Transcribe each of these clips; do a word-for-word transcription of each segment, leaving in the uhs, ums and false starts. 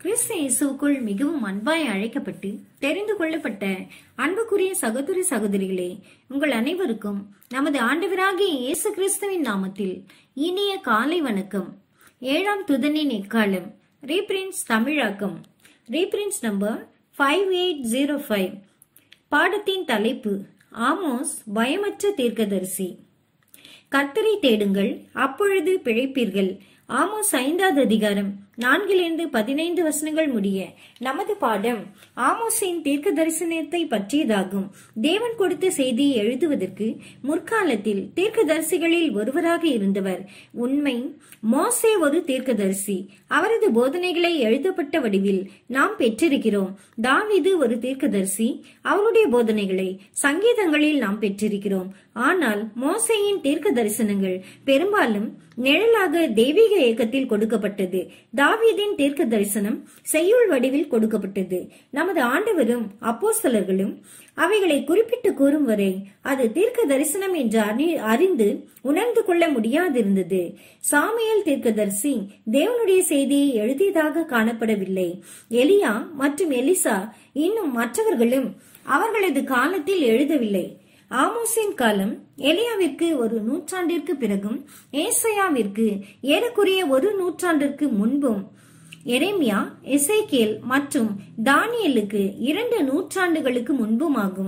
கிறிஸ்து இயேசுவுக்குள் மிகவும் அன்பாய் அழைக்கப்பட்டு தெரிந்து கொள்ளப்பட்ட அன்புக்குரிய சகோதர சகோதரிகளே, உங்கள் அனைவருக்கும் நமது ஆண்டவராகிய இயேசு கிறிஸ்துவின் நாமத்தில் இனிய காலை வணக்கம். ஏழாம் துதனின் எக்காலம் ரீபிரின்ஸ் தமிழாக்கம் reprints number five eight zero five. பாடத்தின் தலைப்பு ஆமோஸ் பயமற்ற தீர்க்கதரிசி. கர்த்தரை தேடுங்கள், அப்பொழுது பிழைப்பீர்கள். ஆமோஸ் ஐந்தாவது அதிகாரம் நான்கிலிருந்து பதினைந்து வசனங்கள் முடிய நமது பாடம் ஆமோஸின் தீர்க்க தரிசனத்தை பற்றியதாகும். தேவன் கொடுத்த செய்தியை எழுதுவதற்கு முற்காலத்தில் தீர்க்கதரிசிகளில் ஒருவராக இருந்தவர். உண்மை, மோசே ஒரு தீர்க்கதரிசி. அவரது போதனைகளை எழுதப்பட்ட வடிவில் நாம் பெற்றிருக்கிறோம். தாவீது ஒரு தீர்க்கதரிசி. அவருடைய போதனைகளை சங்கீதங்களில் நாம் பெற்றிருக்கிறோம். ஆனால் மோசேயின் தீர்க்க தரிசனங்கள் பெரும்பாலும் நிழலாக தெய்வீக இயக்கத்தில் கொடுக்கப்பட்டது. தாவீதின் தீர்க்க தரிசனம் செய்யுள் வடிவில் கொடுக்கப்பட்டது. நமது ஆண்டவரும் அப்போஸ்தலர்களும் அவைகளை குறிப்பிட்டு கூறும் வரை அது தீர்க்க தரிசனம் என்று அறிந்து உணர்ந்து கொள்ள முடியாதிருந்தது. சாமுவேல் தீர்க்கதரிசி தேவனுடைய செய்தியை எழுதியதாக காணப்படவில்லை. எலியா மற்றும் எலிசா இன்னும் மற்றவர்களும் அவர்களது காலத்தில் எழுதவில்லை. ஆமோஸின் காலம் எலியாவிற்கு ஒரு நூற்றாண்டிற்கு பிறகும், ஏசாயாவிற்கு ஏறக்குறைய ஒரு நூற்றாண்டிற்கு முன்பும், எரேமியா, எசேக்கியேல் மற்றும் தானியேலுக்கு இரண்டு நூற்றாண்டுகளுக்கு முன்புமாகும்.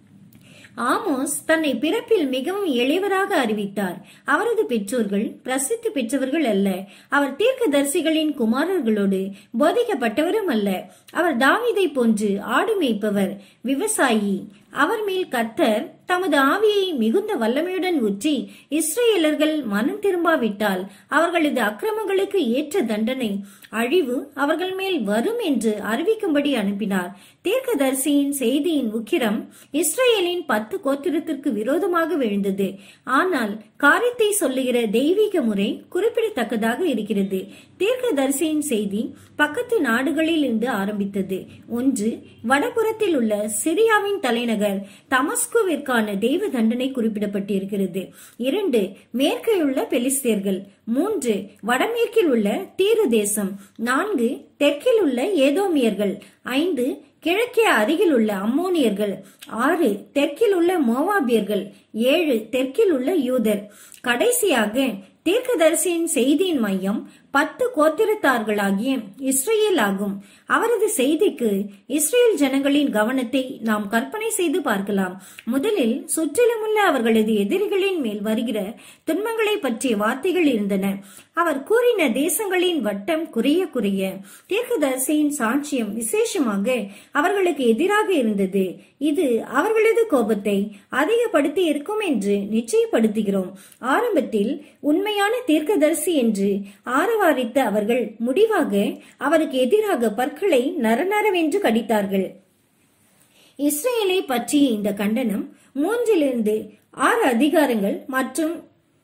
ஆமோஸ் தன்னை பிறப்பில் மிகவும் எளியவராக அறிவித்தார். அவரது பெற்றோர்கள் பிரசித்தி பெற்றவர்கள் அல்ல. அவர் தீர்க்கதரிசிகளின் குமாரர்களோடு போதிக்கப்பட்டவரும் அல்ல. அவர் தாவீதை போன்று ஆடு மேய்ப்பவர், விவசாயி. அவர் மேல் கர்த்தர் தமது ஆவியை மிகுந்த வல்லமையுடன் ஊற்றி, இஸ்ரேலர்கள் மனம் திரும்பாவிட்டால் அவர்களது அக்கிரமங்களுக்கு ஏற்ற தண்டனை, அழிவு அவர்கள் மேல் வரும் என்று அறிவிக்கும்படி அனுப்பினார். தீர்க்கதரிசியின் செய்தியின் உக்கிரம் இஸ்ரேலின் பத்து கோத்திரத்திற்கு விரோதமாக விழுந்தது. ஆனால் காரியத்தை சொல்லுகிற தெய்வீக முறை குறிப்பிடத்தக்கதாக இருக்கிறது. தீர்க்கதரிசியின் செய்தி பக்கத்து நாடுகளில் இருந்து ஆரம்பித்தது. ஒன்று, வடபுறத்தில் உள்ள சிரியாவின் தலைநகர் தமஸ்குவிற்கான தெய்வ தண்டனை குறிப்பிடப்பட்டிருக்கிறது. இரண்டு, மேற்கில் உள்ள பெலிஸ்தேர்கள். மூன்று, வடமேற்கில் உள்ள தீரு தேசம். நான்கு, தெற்கில் உள்ள ஏதோமியர்கள். ஐந்து, கிழக்கே அருகில் உள்ள அம்மோனியர்கள். ஆறு, தெற்கில் உள்ள மோவாபியர்கள். ஏழு, தெற்கில் உள்ள யூதர். கடைசியாக தீர்க்கதரிசியின் செய்தியின் மையம் பத்து கோத்திரத்தார்களாகிய இஸ்ரேல் ஆகும். அவரது செய்திக்கு இஸ்ரேல் ஜனங்களின் கவனத்தை நாம் கற்பனை செய்து பார்க்கலாம். முதலில் சுற்றிலுமுள்ள அவர்களது எதிரிகளின் மேல் வருகிற துன்பங்களை பற்றிய வார்த்தைகள் இருந்தன. அவர் கூறின தேசங்களின் வட்டம் குறைய குறைய தீர்க்கதரிசியின் சாட்சியம் விசேஷமாக அவர்களுக்கு எதிராக இருந்தது. இது அவர்களது கோபத்தை அதிகப்படுத்தி இருக்கும் என்று நிச்சயப்படுத்துகிறோம். ஆரம்பத்தில் உண்மையான தீர்க்கதரிசி என்று ஆரவாரித்த அவர்கள் முடிவாக அவருக்கு எதிராக பற்களை நரநரவென்று கடித்தார்கள். இஸ்ரேலை பற்றிய இந்த கண்டனம் மூன்றிலிருந்து ஆறு அதிகாரங்கள் மற்றும்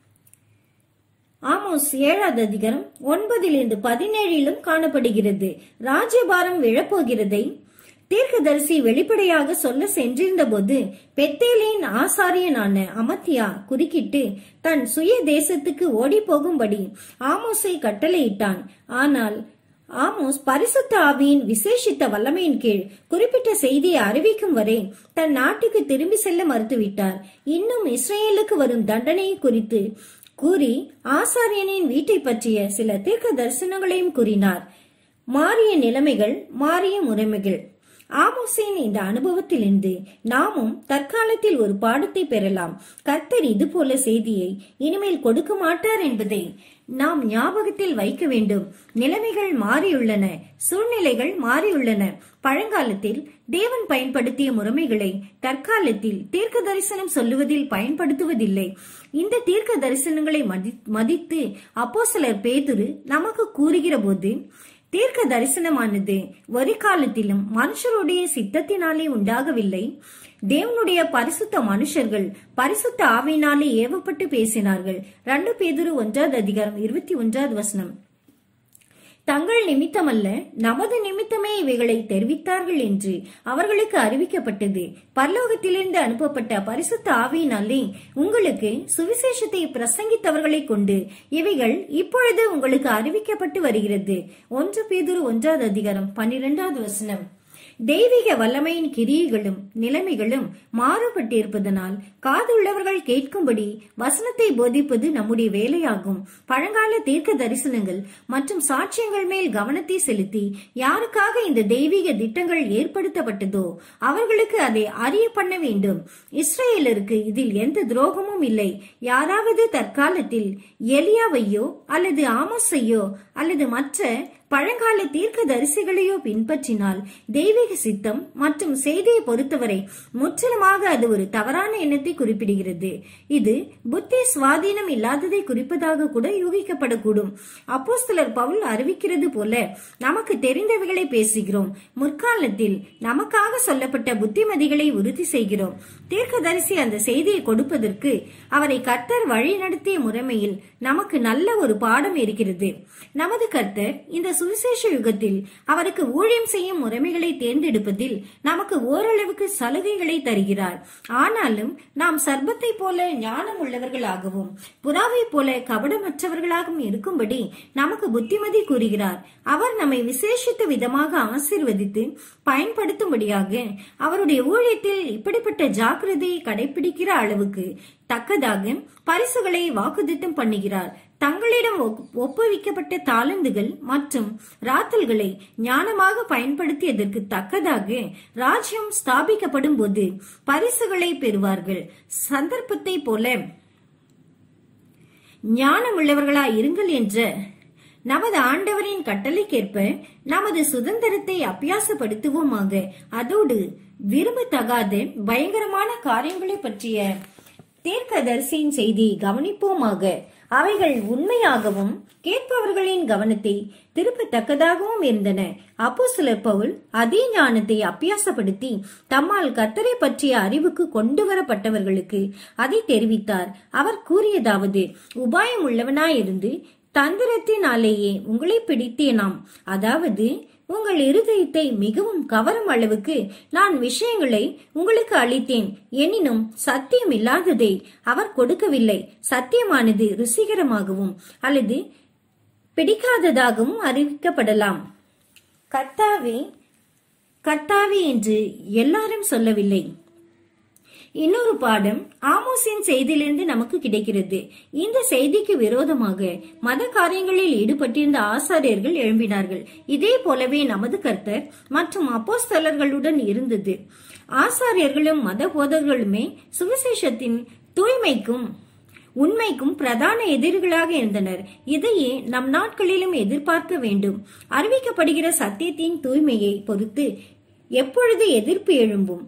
ஆமோஸ் ஏழாவது அதிகாரம் ஒன்பதிலிருந்து பதினேழிலும் காணப்படுகிறது. ராஜ்யபாரம் விழப்போகிறதை தீர்க்கதரிசி வெளிப்படையாக சொல்ல சென்றிருந்த போது பெத்தேலின் ஆசாரியனான அமத்தியா குறுக்கிட்டு தன் சுய தேசத்துக்கு ஓடி போகும்படி ஆமோஸை கட்டளையிட்டான். ஆனால் ஆமோஸ் பரிசுத்த ஆவியின் விசேஷித்த வல்லமையின் கீழ் குறிப்பிட்ட செய்தியை அறிவிக்கும் வரை தன் நாட்டுக்கு திரும்பி செல்ல மறுத்துவிட்டார். இன்னும் இஸ்ரேலுக்கு வரும் தண்டனையை குறித்து கூறி ஆசாரியனின் வீட்டை பற்றிய சில தீர்க்க தரிசனங்களையும் கூறினார். மாறிய நிலைமைகள், மாறிய முறைமைகள். ஆமோஸின் இந்த அனுபவத்திலிருந்து நாமும் தற்காலத்தில் ஒரு பாடத்தை பெறலாம். கர்த்தர் இது போல செய்தியை இனிமேல் கொடுக்க மாட்டார் என்பதை நாம் ஞாபகத்தில் வைக்க வேண்டும். நிலைமைகள் மாறியுள்ளன, சூழ்நிலைகள் மாறியுள்ளன. பழங்காலத்தில் தேவன் பயன்படுத்திய முறைமைகளை தற்காலத்தில் தீர்க்க தரிசனம் சொல்லுவதில் பயன்படுத்துவதில்லை. இந்த தீர்க்க தரிசனங்களை மதித்து அப்போஸ்தலர் பேதுரு நமக்கு கூறுகிற போது, தீர்க்க தரிசனமானது ஒரு காலத்திலும் மனுஷருடைய சித்தத்தினாலே உண்டாகவில்லை. தேவனுடைய பரிசுத்த மனுஷர்கள் பரிசுத்த ஆவியினாலே ஏவப்பட்டு பேசினார்கள். ரெண்டு பேதுரு ஒன்றாவது அதிகாரம் இருபத்தி ஒன்றாவது வசனம். தங்கள் நிமித்தமல்ல, நமது நிமித்தமே இவைகளை தெரிவித்தார்கள் என்று அவர்களுக்கு அறிவிக்கப்பட்டது. பரலோகத்திலிருந்து அனுப்பப்பட்ட பரிசுத்த ஆவியினாலே உங்களுக்கு சுவிசேஷத்தை பிரசங்கித்தவர்களை கொண்டு இவைகள் இப்பொழுது உங்களுக்கு அறிவிக்கப்பட்டு வருகிறது. ஒன்று பேதுரு ஒன்றாவது அதிகாரம் பன்னிரெண்டாவது வசனம். தெய்வீக வல்லமையின் கிரியைகளும் நிலைமைகளும் மாறுபட்டிருப்பதனால் காதுள்ளவர்கள் கேட்கும்படி வசனத்தை போதிப்பது நம்முடைய வேலையாகும். பழங்கால தீர்க்க தரிசனங்கள் மற்றும் சாட்சியங்கள் மேல் கவனத்தை செலுத்தி யாருக்காக இந்த தெய்வீக திட்டங்கள் ஏற்படுத்தப்பட்டதோ அவர்களுக்கு அதை அறிய பண்ண வேண்டும். இஸ்ரேலருக்கு இதில் எந்த துரோகமும் இல்லை. யாராவது தற்காலத்தில் எலியாவையோ அல்லது ஆமோஸையோ அல்லது மற்ற பழங்கால தீர்க்க தரிசிகளையோ பின்பற்றினால் தெய்வீக சித்தம் மற்றும் செய்தியை பொறுத்தவரை முற்றிலுமாக அது ஒரு தவறான எண்ணத்தை குறிப்பிடுகிறது. இது புத்தி சுவாதீனம் இல்லாததை குறிப்பதாக கூட யூகிக்கப்படக்கூடும். அப்போஸ்தலர் பவுல் அறிவிக்கிறது போல நமக்கு தெரிந்தவைகளை பேசுகிறோம். முற்காலத்தில் நமக்காக சொல்லப்பட்ட புத்திமதிகளை உறுதி செய்கிறோம். தீர்க்கதரிசி அந்த செய்தியை கொடுப்பதற்கு அவரை கர்த்தர் வழி நடத்திய முறைமையில் நமக்கு நல்ல ஒரு பாடம் இருக்கிறது. நமது கர்த்தர் இந்த சுவிசேஷ யுகத்தில் அவருக்கு ஊழியம் செய்யும் முறைமைகளை தேர்ந்தெடுப்பதில் நமக்கு ஓரளவுக்கு சலுகைகளை தருகிறார். ஆனாலும் நாம் சர்பத்தை போல ஞானம் உள்ளவர்களாகவும் புறாவை போல கபடமற்றவர்களாகவும் இருக்கும்படி நமக்கு புத்திமதி கூறுகிறார். அவர் நம்மை விசேஷித்த விதமாக ஆசீர்வதித்து பயன்படுத்தும்படியாக அவருடைய ஊழியத்தில் இப்படிப்பட்ட ஜாக்கிரதையை கடைபிடிக்கிற அளவுக்கு தக்கதாக பரிசுகளை வாக்குதித்தம் பண்ணுகிறார். தங்களிடம் ஒப்புவிக்கப்பட்ட தாளந்துகள் மற்றும் ராத்தல்களை ஞானமாக பயன்படுத்தியதற்கு தக்கதாக ராஜ்யம் ஸ்தாபிக்கப்படும் போது பரிசுகளை பெறுவார்கள். சந்தர்ப்பத்தை போல ஞானம் உள்ளவர்களாய் இருங்கள் என்ற நமது ஆண்டவரின் கட்டளைக்கேற்ப நமது சுதந்திரத்தை அபியாசப்படுத்துவோமாக. அதோடு விரும்பத்தகாத பயங்கரமான காரியங்களை பற்றிய தீர்க்கதரிசியின் செய்தியை கவனிப்போமாக. அவைகள் உண்மையாகவும் கேட்பவர்களின் கவனத்தை திருப்பத்தக்கதாகவும் இருந்தன. அப்போஸ்தலர் பவுல் அதே ஞானத்தை அபியாசப்படுத்தி தம்மால் கர்த்தரை பற்றிய அறிவுக்கு கொண்டு வரப்பட்டவர்களுக்கு அதை தெரிவித்தார். அவர் கூறியதாவது, உபாயம் உள்ளவனாயிருந்து தந்திரத்தினாலேயே உங்களை பிடித்தேனாம். அதாவது உங்கள் இருதயத்தை மிகவும் கவரும் அளவுக்கு நான் விஷயங்களை உங்களுக்கு அளித்தேன். எனினும் சத்தியம் இல்லாததை அவர் கொடுக்கவில்லை. சத்தியமானது ருசிகரமாகவும் அல்லது பிடிக்காததாகவும் அறிவிக்கப்படலாம். கர்த்தாவே கர்த்தாவே என்று எல்லாரும் சொல்லவில்லை. இன்னொரு பாடம் ஆமோஸின் செய்தியிலிருந்து நமக்கு கிடைக்கிறது. இந்த செய்திக்கு விரோதமாக மத காரியங்களில் ஈடுபட்டிருந்த ஆசாரியர்கள் எழும்பினார்கள். இதே போலவே நமது கர்த்தர் மற்றும் அப்போஸ்தலர்களுடன் இருந்தது. ஆசாரியர்களும் மத போதகர்களுமே சுவிசேஷத்தின் தூய்மைக்கும் உண்மைக்கும் பிரதான எதிரிகளாக இருந்தனர். இதையே நம் நாட்களிலும் எதிர்பார்க்க வேண்டும். அறிவிக்கப்படுகிற சத்தியத்தின் தூய்மையை பொறுத்து எப்பொழுது எதிர்ப்பு எழும்பும்.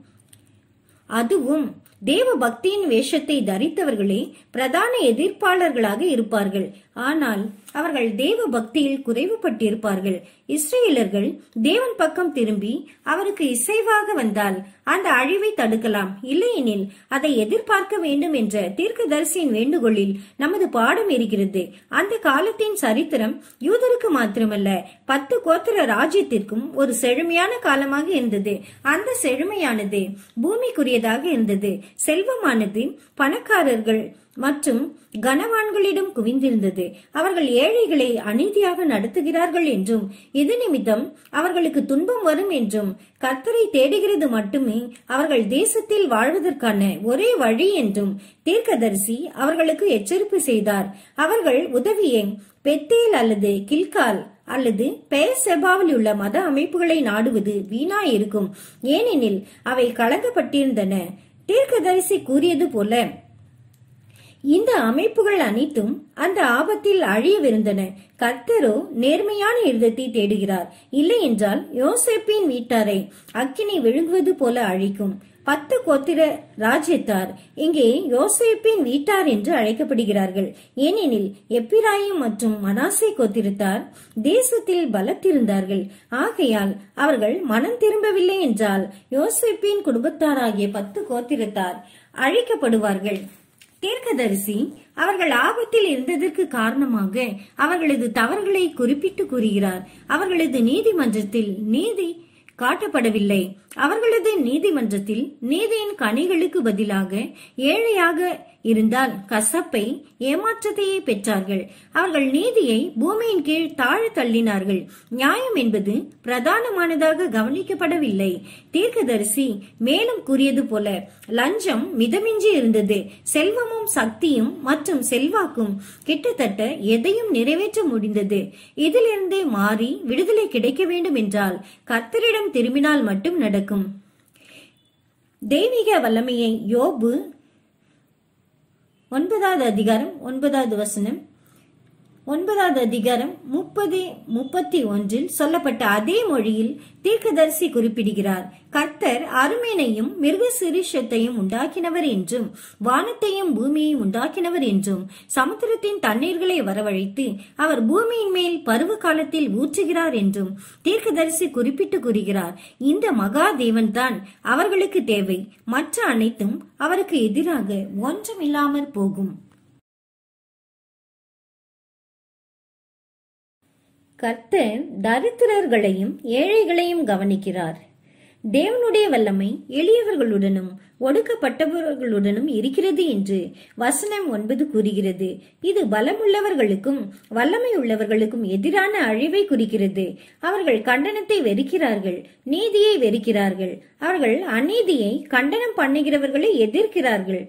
அதுவும் தேவ பக்தியின் வேஷத்தை தரித்தவர்களே பிரதான எதிர்ப்பாளர்களாக இருப்பார்கள். ஆனால் அவர்கள் தேவ பக்தியில் குறைவுபட்டிருப்பார்கள். இஸ்ரேலர்கள் தேவன் பக்கம் திரும்பி அவருக்கு இசைவாக வந்தால் அந்த அழிவை தடுக்கலாம். இல்லையெனில் அதை எதிர்பார்க்க வேண்டும் என்ற தீர்க்கதரிசியின் வேண்டுகோளில் நமது பாடம் இருக்கிறது. அந்த காலத்தின் சரித்திரம் யூதருக்கு மாத்திரமல்ல, பத்து கோத்திர ராஜ்யத்திற்கும் ஒரு செழுமையான காலமாக இருந்தது. அந்த செழுமையானது பூமிக்குரியதாக இருந்தது. செல்வமானது பணக்காரர்கள் மற்றும் கனவான்களிடம் குவிந்திருந்தது. அவர்கள் ஏழைகளை அநீதியாக நடத்துகிறார்கள் என்றும் இது நிமித்தம் அவர்களுக்கு துன்பம் வரும் என்றும் கர்த்தரை தேடுகிறது மட்டுமே அவர்கள் தேசத்தில் வாழ்வதற்கான ஒரே வழி என்றும் தீர்க்கதரிசி அவர்களுக்கு எச்சரிப்பு செய்தார். அவர்கள் உதவியை பெத்தேல் அல்லது கில்கால் அல்லது பெயர் செபாவில் உள்ள மத அமைப்புகளை நாடுவது வீணாயிருக்கும். ஏனெனில் அவை கலங்கப்பட்டிருந்தன. தீர்க்கதரிசி கூறியது போல இந்த அமைப்புகள் அனைத்தும் அந்த ஆபத்தில் அழியவிருந்தன. கர்த்தரோ நேர்மையான இருதத்தை தேடுகிறார். இல்லை என்றால் யோசேப்பின் வீட்டாரை அக்கினி விழுங்குவது போல அழிக்கும். பத்து கோத்திர ராஜ்யத்தார் இங்கே யோசேப்பின் வீட்டார் என்று அழைக்கப்படுகிறார்கள். ஏனெனில் எப்பிராயிம் மற்றும் மனாசே கோத்திரத்தார் தேசத்தில் பலத்திருந்தார்கள். ஆகையால் அவர்கள் மனம் திரும்பவில்லை என்றால் யோசேப்பின் குடும்பத்தாராகிய பத்து கோத்திரத்தார் அழிக்கப்படுவார்கள். தீர்க்கதரிசி அவர்கள் ஆபத்தில் இருந்ததற்கு காரணமாக அவர்களது தவறுகளை குறிப்பிட்டு கூறுகிறார். அவர்களது நீதிமன்றத்தில் நீதி காட்டப்படவில்லை. அவர்களது நீதிமன்றத்தில் நீதியின் கனிகளுக்கு பதிலாக ஏழையாக இருந்தால் கசப்பை ஏமாற்றத்தையே பெற்றார்கள். அவர்கள் நீதியை பூமியின் கீழ் தாழ தள்ளினார்கள். நியாயம் என்பது பிரதானமானதாக கவனிக்கப்படவில்லை. தீர்க்கதரிசி மேலும் கூறியது போல லஞ்சம் மிதமின்றி இருந்தது. செல்வமும் சக்தியும் மற்றும் செல்வாக்கும் கிட்டத்தட்ட எதையும் நிறைவேற்ற முடிந்தது. இதிலிருந்து மாறி விடுதலை கிடைக்க வேண்டும் என்றால் கர்த்தரிடம் திரும்பினால் மட்டும் நடக்கும். தெய்வீக வல்லமையை யோபு ஒன்பதாவது அதிகாரம் ஒன்பதாவது வசனம் ஒன்பதாவது அதிகாரம் முப்பது முப்பத்தி ஒன்றில் சொல்லப்பட்ட அதே மொழியில் தீர்க்கதரிசி குறிப்பிடுகிறார். கர்த்தர் அருமேனையும் மிருக சிறுஷத்தையும் உண்டாக்கினவர் என்றும் வானத்தையும் பூமியையும் உண்டாக்கினவர் என்றும் சமுத்திரத்தின் தண்ணீர்களை வரவழைத்து அவர் பூமியின் மேல் பருவ காலத்தில் ஊற்றுகிறார் என்றும் தீர்க்கதரிசி குறிப்பிட்டு கூறுகிறார். இந்த மகா தேவன் தான் அவர்களுக்கு தேவை. மற்ற அனைத்தும் அவருக்கு எதிராக ஒன்றுமில்லாமற் போகும். கர்த்தர் தரித்திரர்களையும் ஏழைகளையும் கவனிக்கிறார். தேவனுடைய வல்லமை எளியவர்களுடனும் ஒடுக்கப்பட்டவர்களுடனும் இருக்கிறது என்று வசனம் ஒன்பது கூறுகிறது. இது பலமுள்ளவர்களுக்கும் வல்லமை உள்ளவர்களுக்கும் எதிரான அழிவை குறிக்கிறது. அவர்கள் கண்டனத்தை வெறுக்கிறார்கள், நீதியை வெறுக்கிறார்கள். அவர்கள் அநீதியை கண்டனம் பண்ணுகிறவர்களை எதிர்க்கிறார்கள்.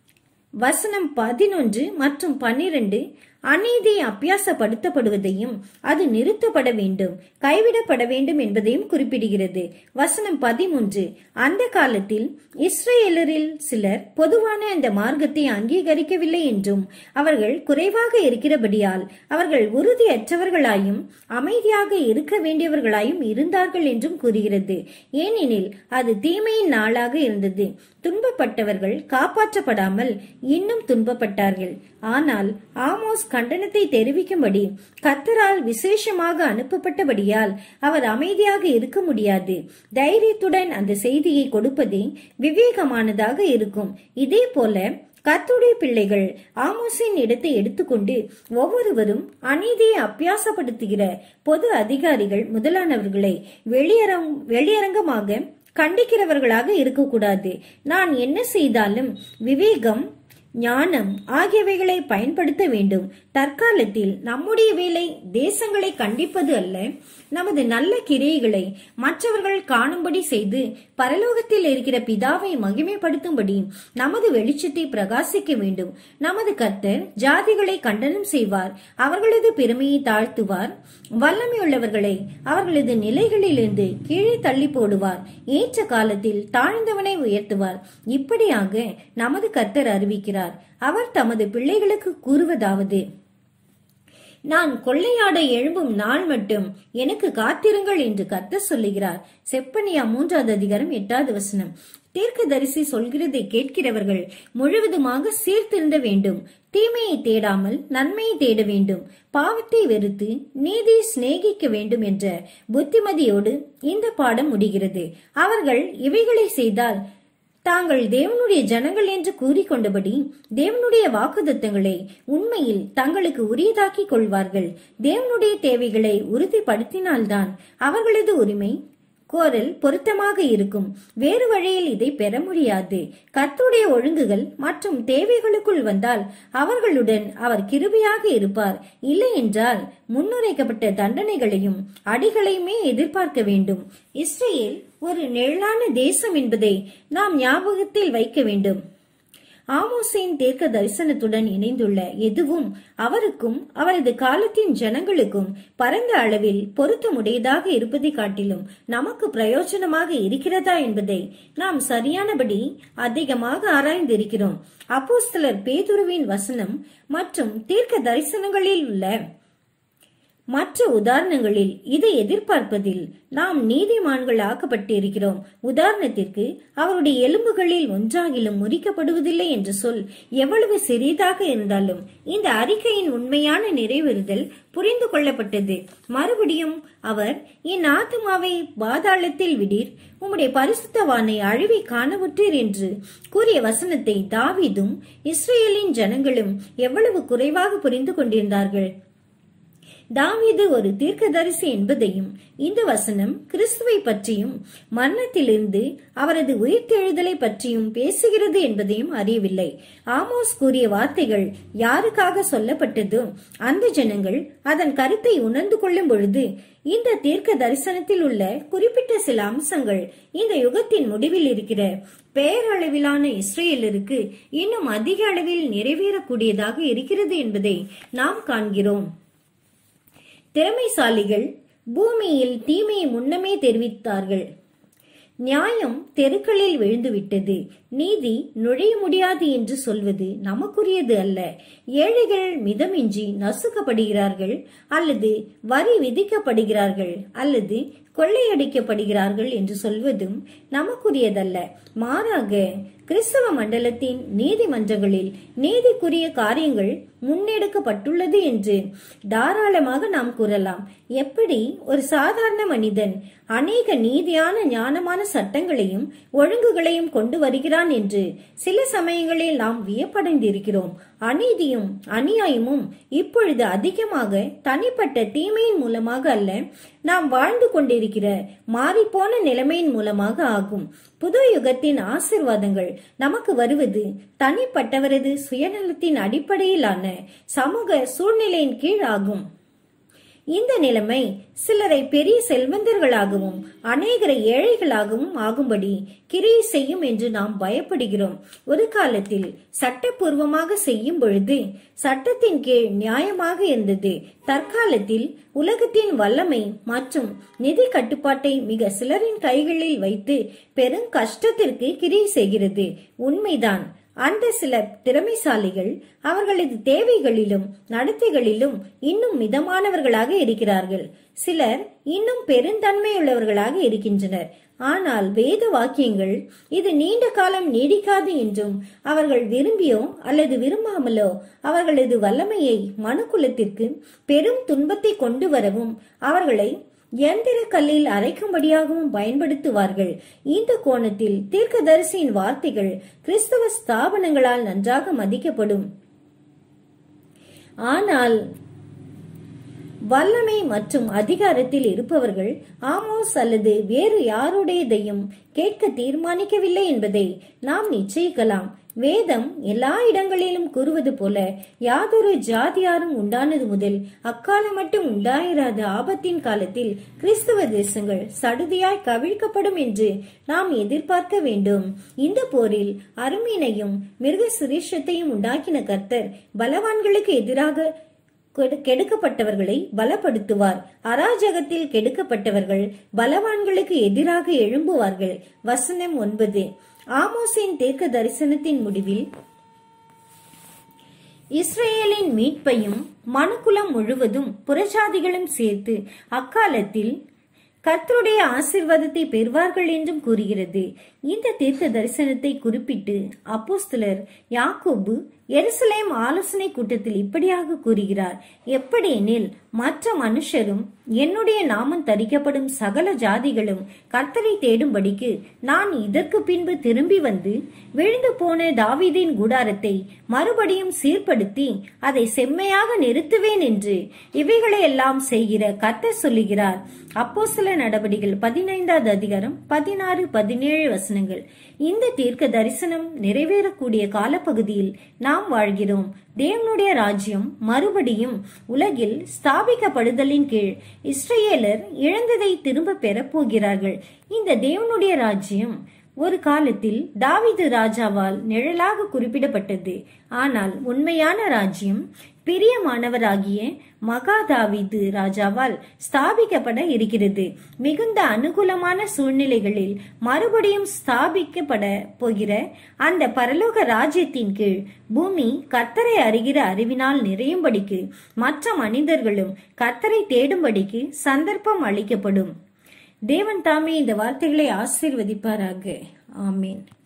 வசனம் பதினொன்று மற்றும் பன்னிரண்டு அநீதி அபியாசப்படுத்தப்படுவதையும் அது நிறுத்தப்பட வேண்டும், கைவிடப்பட வேண்டும் என்பதையும் குறிப்பிடுகிறது. வசனம் பதிமூன்று அந்த காலத்தில் இஸ்ரேலரில் சிலர் பொதுவான அந்த மார்க்கத்தை அங்கீகரிக்கவில்லை என்றும் அவர்கள் குறைவாக இருக்கிறபடியால் அவர்கள் உறுதியற்றவர்களாயும் அமைதியாக இருக்க வேண்டியவர்களாயும் இருந்தார்கள் என்றும் கூறுகிறது. ஏனெனில் அது தீமையின் நாளாக இருந்தது. துன்பப்பட்டவர்கள் காப்பாற்றப்படாமல் இன்னும் துன்பப்பட்டார்கள். ஆனால் ஆமோஸ் கண்டனத்தை தெரிவிக்கும்படி கர்த்தரால் விசேஷமாக அனுப்பப்பட்டபடியால் அவர் அமைதியாக இருக்க முடியாது. தைரியத்துடன் அந்த செய்தியை கொடுப்பதே விவேகமானதாக இருக்கும். இதே போல கர்த்தருடைய பிள்ளைகள் ஆமோஸின் இடத்தை எடுத்துக்கொண்டு ஒவ்வொருவரும் அநீதியை அபியாசப்படுத்துகிற பொது அதிகாரிகள் முதலானவர்களை வெளியரங் வெளியரங்கமாக கண்டிக்கிறவர்களாக இருக்கக்கூடாது. நான் என்ன செய்தாலும் விவேகம், ஞானம் ஆகியவைகளை பயன்படுத்த வேண்டும். தற்காலத்தில் நம்முடைய வேலை தேசங்களை கண்டிப்பது அல்ல, நமது நல்ல கிரியைகளை மற்றவர்கள் காணும்படி செய்து பரலோகத்தில் இருக்கிற பிதாவை மகிமைப்படுத்தும்படி நமது வெளிச்சத்தை பிரகாசிக்க வேண்டும். நமது கர்த்தர் ஜாதிகளை கண்டனம் செய்வார், அவர்களது பெருமையை தாழ்த்துவார், வல்லமையுள்ளவர்களை அவர்களது நிலைகளிலிருந்து கீழே தள்ளி போடுவார், ஏற்ற காலத்தில் தாழ்ந்தவனை உயர்த்துவார். இப்படியாக நமது கர்த்தர் அறிவிக்கிறார். அவர் தமது பிள்ளைகளுக்கு கூறுவதாவது: நான் கொள்ளையாட எழும்பும் நாள் மட்டும் எனக்கு காத்திருங்கள் என்று கர்த்தர் சொல்லுகிறார். செப்பனியா மூன்றாவது அதிகாரம் எட்டாவது வசனம். தீர்க்கதரிசி சொல்கிறதை கேட்கிறவர்கள் முழுவதுமாக சீர்திருந்த வேண்டும். தீமையை தேடாமல் நன்மையை தேட வேண்டும். பாவத்தை வெறுத்து நீதியை சிநேகிக்க வேண்டும் என்ற புத்திமதியோடு இந்த பாடம் முடிகிறது. அவர்கள் இவைகளை செய்தால் தாங்கள் தேவனுடைய ஜனங்கள் என்று கூறிக்கொண்டபடி தேவனுடைய வாக்குத்தத்தங்களை உண்மையில் தங்களுக்கு உரியதாக்கி கொள்வார்கள். தேவனுடைய தேவைகளை உறுதிப்படுத்தினால்தான் அவர்களது உரிமை கோரல் பொருத்தமாக இருக்கும். வேறு வழியில் இதை பெற முடியாது. கர்த்தருடைய ஒழுங்குகள் மற்றும் தேவைகளுக்குள் வந்தால் அவர்களுடன் அவர் கிருபையாக இருப்பார். இல்லை என்றால் முன்னுரைக்கப்பட்ட தண்டனைகளையும் அடிகளையுமே எதிர்பார்க்க வேண்டும். இஸ்ரேல் ஒரு நிழலான தேசம் என்பதை நாம் ஞாபகத்தில் வைக்க வேண்டும். ஆமோஸின் தீர்க்க தரிசனத்துடன் இணைந்துள்ள எதுவும் அவருக்கும் அவரது காலத்தின் ஜனங்களுக்கும் பரந்த அளவில் பொருத்தமுடையதாக இருப்பதை காட்டிலும் நமக்கு பிரயோஜனமாக இருக்கிறதா என்பதை நாம் சரியானபடி அதிகமாக ஆராய்ந்திருக்கிறோம். அப்போஸ்தலர் பேதுருவின் வசனம் மற்றும் தீர்க்க தரிசனங்களில் உள்ள மற்ற உதாரணங்களில் இதை எதிர்பார்ப்பதில் நாம் நீதிமான்கள் ஆக்கப்பட்டிருக்கிறோம். உதாரணத்திற்கு, அவருடைய எலும்புகளில் ஒன்றாகிலும் முறிக்கப்படுவதில்லை என்ற சொல் எவ்வளவு சிறிதாக இருந்தாலும் இந்த அறிக்கையின் உண்மையான நிறைவேறுதல் புரிந்து கொள்ளப்பட்டது. மறுபடியும் அவர், என் ஆத்துமாவை பாதாளத்தில் விடீர், உம்முடைய பரிசுத்தவானை அழிவை காணவுற்றீர் என்று கூறிய வசனத்தை தாவீதும் இஸ்ரேலின் ஜனங்களும் எவ்வளவு குறைவாக புரிந்து கொண்டிருந்தார்கள். தாவீது ஒரு தீர்க்கதரிசி என்பதையும் இந்த வசனம் கிறிஸ்துவை பற்றியும் மரணத்திலிருந்து அவரது உயிர்த்தெழுதலை பற்றியும் பேசுகிறது என்பதையும் அறியவில்லை. ஆமோஸ் கூறிய வார்த்தைகள் யாருக்காக சொல்லப்பட்டதோ அந்த ஜனங்கள் அதன் கருத்தை உணர்ந்து கொள்ளும் பொழுது இந்த தீர்க்க தரிசனத்தில் உள்ள குறிப்பிட்ட சில அம்சங்கள் இந்த யுகத்தின் முடிவில் இருக்கிற பெயரளவிலான இஸ்ரேலருக்கு இன்னும் அதிக அளவில் நிறைவேறக்கூடியதாக இருக்கிறது என்பதை நாம் காண்கிறோம். திறமைசாலிகள் பூமியில் தீமையை முன்னமே தெரிவித்தார்கள். நியாயம் தெருக்களில் விழுந்துவிட்டது, நீதி நுழைய முடியாது என்று சொல்வது நமக்குரியது அல்ல. ஏழைகள் மிதமின்றி நசுக்கப்படுகிறார்கள், அல்லது வரி விதிக்கப்படுகிறார்கள், அல்லது கொள்ளையடிக்கப்படுகிறார்கள் என்று சொல்வதும் நமக்குரியதல்ல. மாறாக கிறிஸ்தவ மண்டலத்தின் நீதிமன்றங்களில் நீதிக்குரிய காரியங்கள் முன்னெடுக்கப்பட்டுள்ளது என்று தாராளமாக நாம் கூறலாம். எப்படி ஒரு சாதாரண மனிதன் அநேக நீதியான ஞானமான சட்டங்களையும் ஒழுங்குகளையும் கொண்டு வருகிறான் என்று சில சமயங்களில் நாம் வியப்படைந்திருக்கிறோம். அநீதியும் அநியாயமும் இப்பொழுது அதிகமாக தனிப்பட்ட தீமையின் மூலமாக அல்ல, நாம் வாழ்ந்து கொண்டிருக்கிற மாறிப்போன நிலைமையின் மூலமாக ஆகும். புது யுகத்தின் ஆசீர்வாதங்கள் நமக்கு வருவது தனிப்பட்டவரது சுயநலத்தின் அடிப்படையிலான சமூக சூழ்நிலையின் கீழ் ஆகும். இந்த நிலைமை சிலரை பெரிய செல்வந்தர்களாகவும் அநேகரை ஏழைகளாகவும் ஆகும்படி கிரியை செய்யும் என்று நாம் பயப்படுகிறோம். ஒரு காலத்தில் சட்டப்பூர்வமாக செய்யும் பொழுது சட்டத்தின் கீழ் நியாயமாக இருந்தது. தற்காலத்தில் உலகத்தின் வல்லமை மற்றும் நிதி கட்டுப்பாட்டை மிக சிலரின் கைகளில் வைத்து பெரும் கஷ்டத்திற்கு கிரியை செய்கிறது. உண்மைதான். அந்த சில திறமைசாலிகள் அவர்களது தேவைகளிலும் நடத்தைகளிலும் இன்னும் மிதமானவர்களாக இருக்கிறார்கள். சிலர் இன்னும் பெருந்தன்மையுள்ளவர்களாக இருக்கின்றனர். ஆனால் வேத வாக்கியங்கள் இது நீண்ட காலம் நீடிக்காது என்றும் அவர்கள் விரும்பியோ அல்லது விரும்பாமலோ அவர்களது வல்லமையை மனுக்குலத்திற்கு பெரும் துன்பத்தை கொண்டு வரவும் அவர்களை எந்திர கல்லில் அரைக்கும்படியாகவும் பயன்படுத்துவார்கள். இந்த கோணத்தில் தீர்க்கதரிசியின் வார்த்தைகள் கிறிஸ்தவ ஸ்தாபனங்களால் நன்றாக மதிக்கப்படும். ஆனால் வல்லமை மற்றும் அதிகாரத்தில் இருப்பவர்கள் ஆமோஸ் அல்லது வேறு யாருடையதையும் கேட்க தீர்மானிக்கவில்லை என்பதை நாம் நிச்சயிக்கலாம். வேதம் எல்லா இடங்களிலும் கூறுவது போல யாதொரு ஜாதியாரும் உண்டானது முதல் அக்காலம் மட்டும் உண்டாயிராத ஆபத்தின் காலத்தில் கிறிஸ்தவ தேசங்கள் சடுதியாய் கவிழ்க்கப்படும் என்று நாம் எதிர்பார்க்க வேண்டும். இந்த போரில் அருமீனையும் மிருக சிரேஷத்தையும் உண்டாக்கின கர்த்தர் பலவான்களுக்கு எதிராக கெடுக்கப்பட்டவர்களை பலப்படுத்துவார். அராஜகத்தில் கெடுக்கப்பட்டவர்கள் பலவான்களுக்கு எதிராக எழும்புவார்கள். வசனம் ஒன்பது. ஆமோஸின் தீர்க்க தரிசனத்தின் முடிவில் இஸ்ரேலின் மீட்பையும் மனுக்குலம் முழுவதும் புறஜாதிகளும் சேர்த்து அக்காலத்தில் கர்த்தருடைய ஆசீர்வாதத்தை பெறுவார்கள் என்றும் கூறுகிறது. இந்த தீர்க்க தரிசனத்தை குறிப்பிட்டு அப்போஸ்தலர் யாக்கோபு எருசலேம் ஆலோசனை கூட்டத்தில் இப்படியாக கூறுகிறார். எப்படி எனில், மற்ற மனுஷரும் என்னுடைய நாமம் தரிக்கப்படும் சகல ஜாதிகளும் கர்த்தரை தேடும்படிக்கு நான் இதற்கு பின்பு திரும்பி வந்து விழுந்து போன தாவீதின் கூடாரத்தை மறுபடியும் சீர்படுத்தி அதை செம்மையாக நிறுத்துவேன் என்று இவைகளை எல்லாம் செய்கிற கர்த்தர் சொல்லுகிறார். அப்போஸ்தல நடவடிக்கைகள் பதினைந்தாவது அதிகாரம் பதினாறு பதினேழு வசனங்கள். இந்த தீர்க்க தரிசனம் நிறைவேறக்கூடிய காலப்பகுதியில் நாம் வாழ்கிறோம். தேவனுடைய ராஜ்யம் மறுபடியும் உலகில் ஸ்தாபிக்கப்படுதலின் கீழ் இஸ்ரேலர் இழந்ததை திரும்ப பெறப் போகிறார்கள். இந்த தேவனுடைய ராஜ்யம் ஒரு காலத்தில் தாவீது ராஜாவால் நிழலாக குறிப்பிடப்பட்டது. ஆனால் உண்மையான ராஜ்யம் பிரியமானவராகிய மகா தாவீது ராஜாவால் ஸ்தாபிக்கப்பட இருக்கிறது. மிகுந்த அனுகூலமான சூழ்நிலைகளில் மறுபடியும் ஸ்தாபிக்கப்பட போகிற அந்த பரலோக ராஜ்யத்தின் கீழ் பூமி கர்த்தரை அறிகிற அறிவினால் நிறையும்படிக்கு மற்ற மனிதர்களும் கர்த்தரை தேடும்படிக்கு சந்தர்ப்பம் அளிக்கப்படும். தேவன் தாமே இந்த வார்த்தைகளை ஆசீர்வதிப்பாராக. ஆமீன்.